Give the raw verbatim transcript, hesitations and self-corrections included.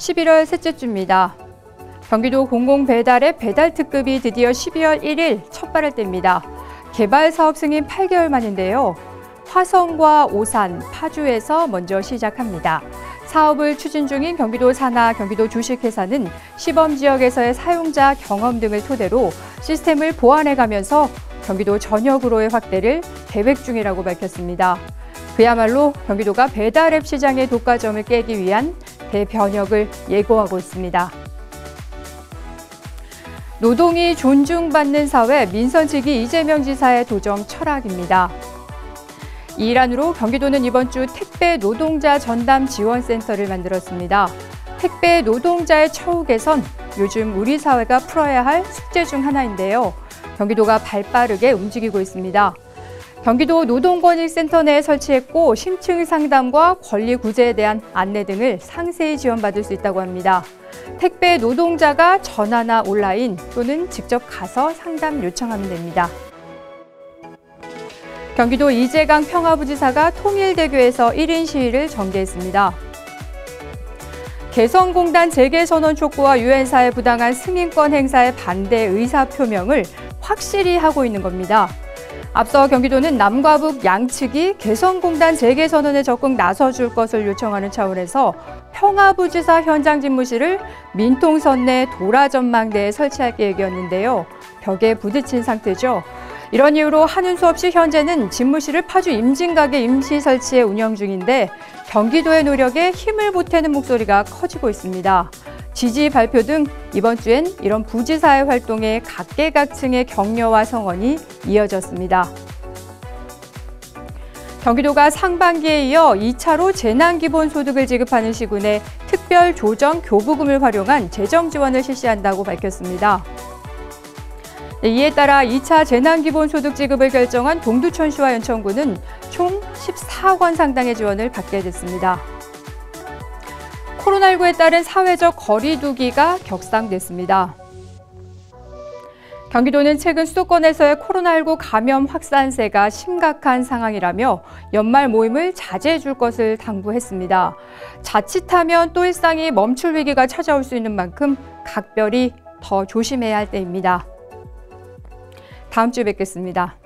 십일월 셋째 주입니다. 경기도 공공배달의 배달특급이 드디어 십이월 일일 첫 발을 뗍니다. 개발사업 승인 팔 개월 만인데요. 화성과 오산, 파주에서 먼저 시작합니다. 사업을 추진 중인 경기도 산하, 경기도 주식회사는 시범지역에서의 사용자 경험 등을 토대로 시스템을 보완해가면서 경기도 전역으로의 확대를 계획 중이라고 밝혔습니다. 그야말로 경기도가 배달앱 시장의 독과점을 깨기 위한 대변혁을 예고하고 있습니다. 노동이 존중받는 사회, 민선 측이 이재명 지사의 도정 철학입니다. 이 일환으로 경기도는 이번 주 택배 노동자 전담 지원센터를 만들었습니다. 택배 노동자의 처우 개선, 요즘 우리 사회가 풀어야 할 숙제 중 하나인데요. 경기도가 발빠르게 움직이고 있습니다. 경기도 노동권익센터 내에 설치했고 심층 상담과 권리 구제에 대한 안내 등을 상세히 지원받을 수 있다고 합니다. 택배 노동자가 전화나 온라인 또는 직접 가서 상담 요청하면 됩니다. 경기도 이재강 평화부지사가 통일대교에서 일 인 시위를 전개했습니다. 개성공단 재개선언 촉구와 유엔사의 부당한 승인권 행사에 반대 의사표명을 확실히 하고 있는 겁니다. 앞서 경기도는 남과 북 양측이 개성공단 재개선언에 적극 나서줄 것을 요청하는 차원에서 평화부지사 현장 집무실을 민통선 내 도라전망대에 설치할 계획이었는데요. 벽에 부딪힌 상태죠. 이런 이유로 하는 수 없이 현재는 집무실을 파주 임진각에 임시 설치해 운영 중인데 경기도의 노력에 힘을 보태는 목소리가 커지고 있습니다. 지지 발표 등 이번 주엔 이런 부지사의 활동에 각계각층의 격려와 성원이 이어졌습니다. 경기도가 상반기에 이어 이 차로 재난기본소득을 지급하는 시군에 특별조정 교부금을 활용한 재정 지원을 실시한다고 밝혔습니다. 이에 따라 이 차 재난기본소득 지급을 결정한 동두천시와 연천구는 총 십사억 원 상당의 지원을 받게 됐습니다. 코로나십구에 따른 사회적 거리 두기가 격상됐습니다. 경기도는 최근 수도권에서의 코로나십구 감염 확산세가 심각한 상황이라며 연말 모임을 자제해 줄 것을 당부했습니다. 자칫하면 또 일상이 멈출 위기가 찾아올 수 있는 만큼 각별히 더 조심해야 할 때입니다. 다음 주에 뵙겠습니다.